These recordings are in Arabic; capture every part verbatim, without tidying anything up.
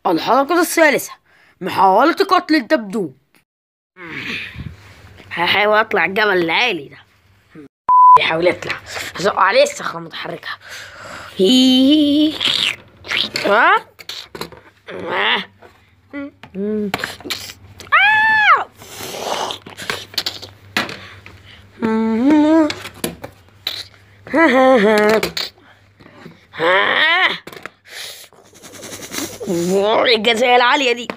الحلقة الثالثة، محاولة قتل الدبدوب. هحاول اطلع الجبل العالي ده. يحاول يطلع، هزق عليه الصخرة المتحركة. هي ها الجزاية العالية دي.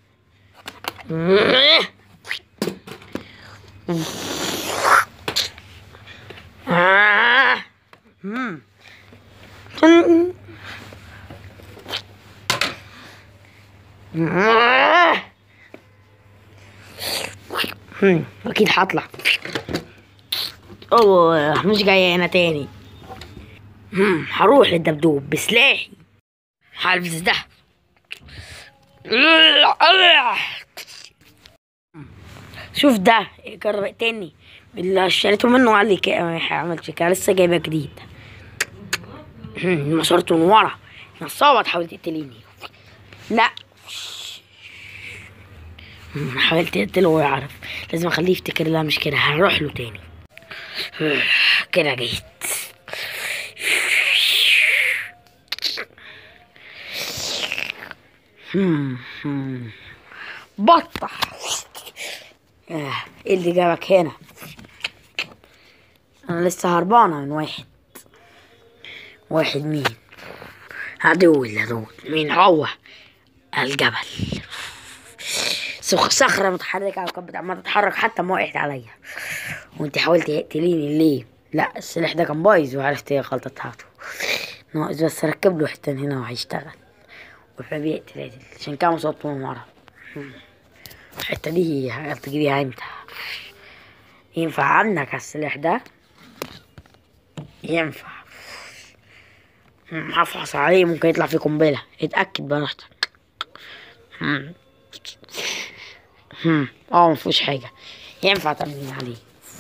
اكيد هطلع. اوه مش جاية هنا تاني. هروح للدبدوب بسلاحي، هلبس ده. شوف ده جرب تاني اللي اشتريته منه قال لي كده عملت كده، لسه جايبه جديد. نشرته من ورا. نصابة تحاول تقتليني. لا حاولت اقتله ويعرف، لازم اخليه يفتكر. لا مش كده، هروح له تاني. كده جيت. بطة ايه اللي جابك هنا؟ انا لسه هربانة من واحد. واحد مين؟ عدو اللدود. مين هو؟ الجبل. صخرة متحركة وكانت عمالة تتحرك حتى ما وقعت عليا. وانت حاولت تقتليني ليه؟ لا السلاح ده كان بايظ وعرفت ايه الغلطة بتاعته. ناقص بس اركب له حتة هنا وهيشتغل. فبيقتل عدل عشان كده مصابته من ورا. الحتة دي هتجيبيها امتى؟ ينفع عنك السلاح ده؟ ينفع. هفحص عليه، ممكن يطلع فيه قنبلة. اتأكد براحتك. اه مفيهوش حاجة. ينفع تعملين عليه.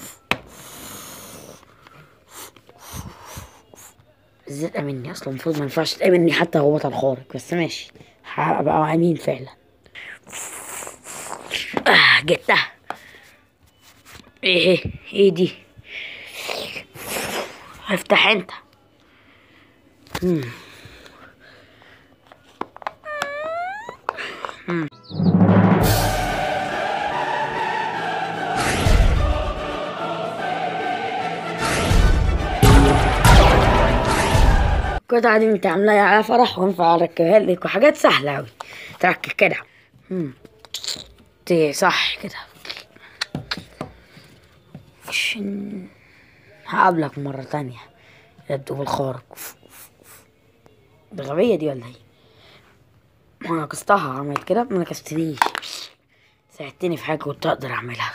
الزيت مني اصلا، المفروض ما ينفعش تأمني حتى هو بطل خارق، بس ماشي هبقى امين فعلا. اه جبتها. ايه ايه دي؟ افتح انت. مم. مم. القطعة دي انت عاملاها على فرح وينفع اركبها لك، وحاجات سهلة اوي تركب كده. امم صح كده. هقابلك مرة تانية يا الدب الخارق. دي غبية دي ولا ايه؟ انا نقصتها عملت كده، ما نقصتنيش. ساعدتني في حاجة كنت اقدر اعملها.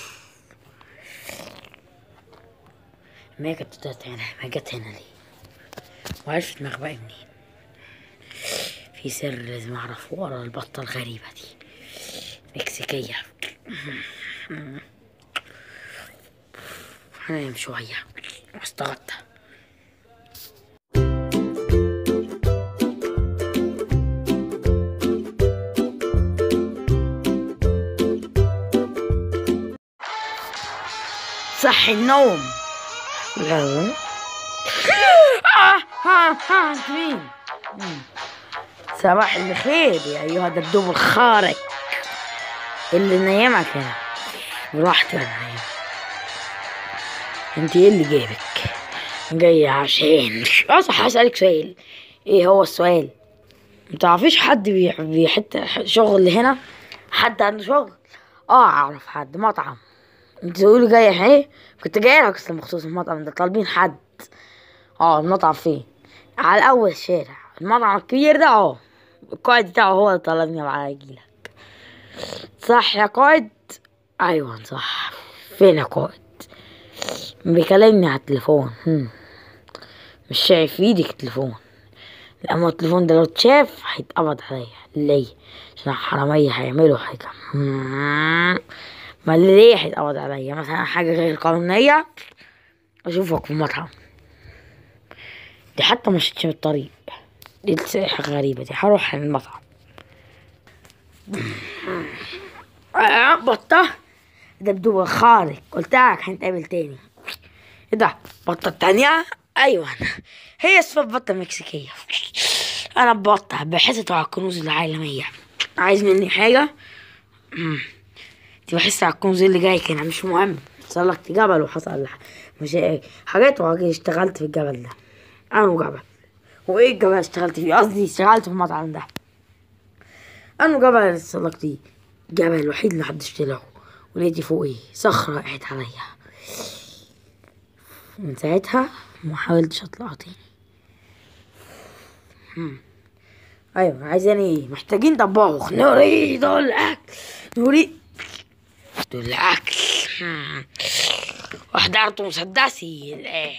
ما كانت تطلع هنا، ما جت هنا ليه؟ وعرفت مخبأي منين؟ في سر لازم اعرفه ورا البطة الغريبة دي. مكسيكية. هنام شوية واستغطى. صحي النوم. لا اه ها ها انت مين؟ صباح الخير يا ايها الدبدوب الخارق اللي نايمك هنا براحتي. ولا نايم؟ انت ايه اللي جايبك؟ جاي عشان اه صح. هسألك سؤال. ايه هو السؤال؟ متعرفيش حد بيحط شغل هنا؟ حد عنده شغل؟ اه اعرف حد. مطعم. انت تقولي جاي ايه؟ كنت جاي لك اصلا مخصوص المطعم ده، طالبين حد. اه المطعم فين؟ على اول شارع. المطعم الكبير ده. اه القائد بتاعه هو اللي طلبني معاه اجيلك. صح يا قائد؟ ايوه صح. فين يا قائد؟ بيكلمني على التليفون. هم. مش شايف في ايدك التليفون. لما التليفون ده لو اتشاف هيتقبض عليا. ليه؟ عشان الحرامية هيعملوا حاجة. ما ليه هيتقبض عليا؟ مثلا حاجة غير قانونية. اشوفك في المطعم. دي حتى مشيتش من الطريق. دي حاجة غريبة دي. هروح المطعم. بطة دبدوب الخارق، قلتلك هنتقابل تاني. ايه ده؟ بطة التانية؟ ايوه هي اسمها بطة مكسيكية. انا بطة باحثة على الكنوز العالمية. عايز مني حاجة؟ انت بحثت على الكنوز اللي جاي كده، مش مهم. تسلقت جبل وحصل مش حاجات واشتغلت في الجبل ده. انا جبل وايه الجبل اشتغلت فيه؟ قصدي اشتغلت في المطعم ده. انا جبل اللي تسلقتيه، الجبل الوحيد اللي محدش طلعه، ولقيتي فوقي صخرة وقعت عليا. من ساعتها ما حاولتش اطلع تاني. هم. ايوه عايزاني ايه؟ محتاجين طباخ. نريد الاكل، نريد الاكل. هم. واحضرت مسدسي الان.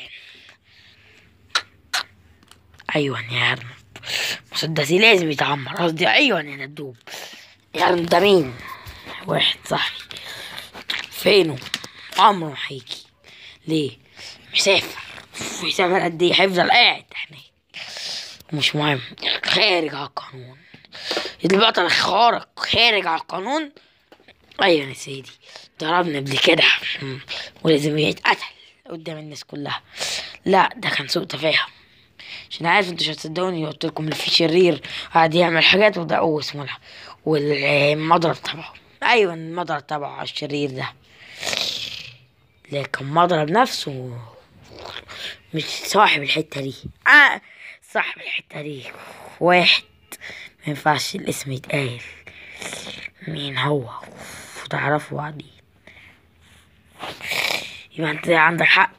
ايوه يا ارنب، مسدسي لازم يتعمر. قصدي ايوه يا دبدوب. يا ارنب ده مين؟ واحد صاحبي. فينه؟ عمره هيجي. ليه؟ مسافر. مسافر قد ايه؟ هيفضل قاعد هناك. مش مهم. خارج على القانون. البطل الخارق خارج على القانون. ايوه يا سيدي، ضربني قبل كده ولازم يتقتل قدام الناس كلها. لا ده كان سوء تفاهم، عشان عارف انتوا مش هتصدقوني قلت لكم اللي فيه شرير قاعد يعمل حاجات وده هو اسمه لها. والمضرب تبعه. ايوه المضرب تبعه الشرير ده، لكن مضرب نفسه مش صاحب الحتة دي. آه صاحب الحتة دي واحد مينفعش الاسم يتقال. مين هو؟ وتعرفوا بعدين. يبقى انت عندك حق.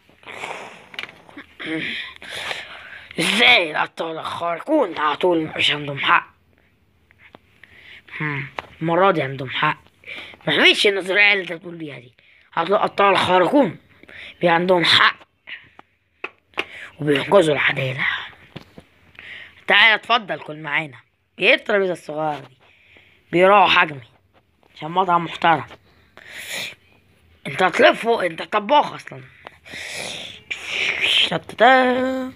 ازاي الابطال الخارقون على طول مش عندهم حق؟ المرة دي عندهم حق. مفيش النظرية اللي انت بتقول بيها دي. هتلاقي الابطال الخارقون بي عندهم حق وبينقذوا العدالة. تعالى اتفضل كل معانا. ايه الترابيزة الصغيرة دي؟ بيراعوا حجمي عشان مطعم محترم. انت هتلف فوق، انت طباخ اصلا. شتتا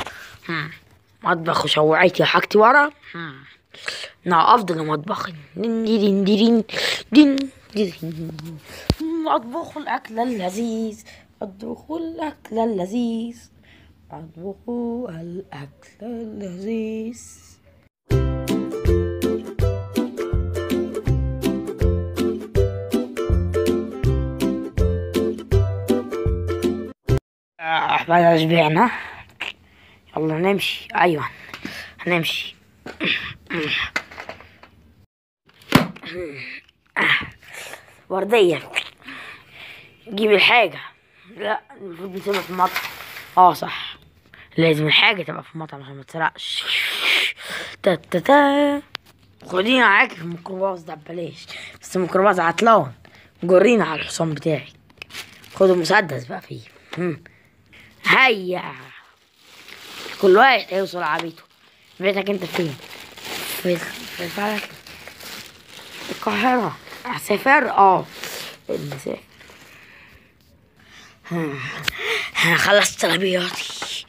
مطبخ وشوعيتي حاجتي ورا. انا افضل مطبخ. دين دين دين دين دين. اطبخ الاكل اللذيذ، اطبخ الاكل اللذيذ، اطبخ الاكل اللذيذ. احنا شبعنا، يلا نمشي. ايوه هنمشي. وردية جيب الحاجة. لا المفروض نسيبها في المطعم. اه صح، لازم الحاجة تبقى في المطعم عشان متسرقش. تا تا تا خدينا معاكي في الميكروباص ده ببلاش، بس الميكروباص عطلان. جرينا على الحصان بتاعي. خدوا مسدس بقى فيه. هم. هيا كل واحد هيوصل على بيته. بيتك انت فين؟ في في الفلك القاهرة. هسافر اه المسافر. انا خلصت طلبياتي.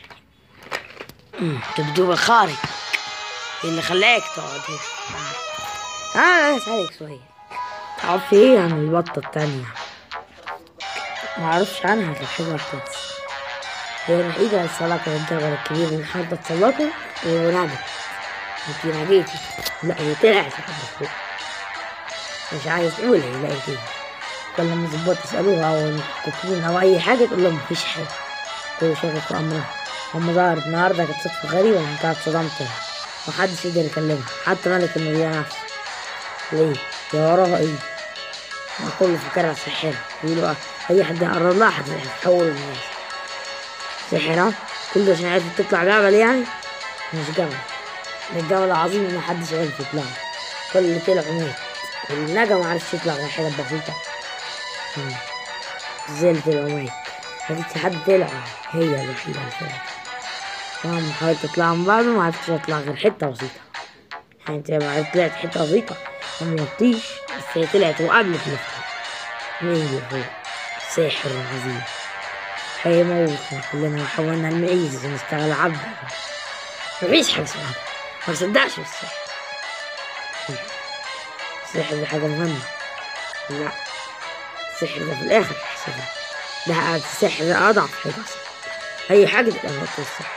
دبدوب الخارق اللي خلاك تقعد هنا. انا اسألك سؤال، تعرفي ايه عن البطة التانية؟ معرفش عنها غير حاجة واحدة بس، هي الوحيدة اللي تسلقت الجبل الكبير اللي حابة تسلقه ونجت. انتي نجيتي. لا هي طلعت لحد فوق. مش عايز تقول هي لقيت ايه. كل لما الظباط يسألوها او الكوكين او اي حاجة تقول لهم مفيش حاجة، كله شاكك في امرها. اما ظهرت النهارده كانت صدفة غريبة وانتهت صدمتها، محدش يقدر يكلمها حتى ملك المدينة نفسه. ليه؟ يا وراها ايه؟ ما كله فاكرها ساحرة. بيقولوا اي حد يقرب لها هتتحول للناس. ساحرة؟ كل ده عشان عرفت تطلع جبل يعني؟ مش جبل، ده الجبل العظيم اللي محدش عرف يطلعه. كل اللي طلعوا مات، واللي نجا معرفش يطلع غير حاجة بسيطة. ازاي اللي طلعوا مات؟ مفيش حد طلع، هي الوحيدة اللي طلعت. طبعا حاولت اطلع من بعض ومعرفتش اطلع غير حتة بسيطة. يعني انت ما عرفت طلعت حتة بسيطة ومنطيش، بس هي طلعت وقبلت اللي فوق. مين اللي فوق؟ ساحر عظيم هيموتنا كلنا وحولنا المعيز ونشتغل عبد. مفيش حاجة اسمها ما بصدقش بالسحر. السحر ده حاجة مهمة. لا، السحر ده في الآخر حسنا. ده السحر ده أضعف حاجة أصلا. أي حاجة تبقى غلط السحر.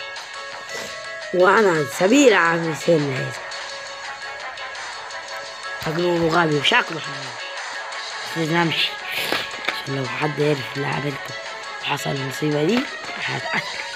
وأنا سبيل عن سن هذا مجنون وغبي وشكله حمار. بس لازم أمشي عشان لو حد عرف اللي عملته وحصل المصيبة دي هتقتل.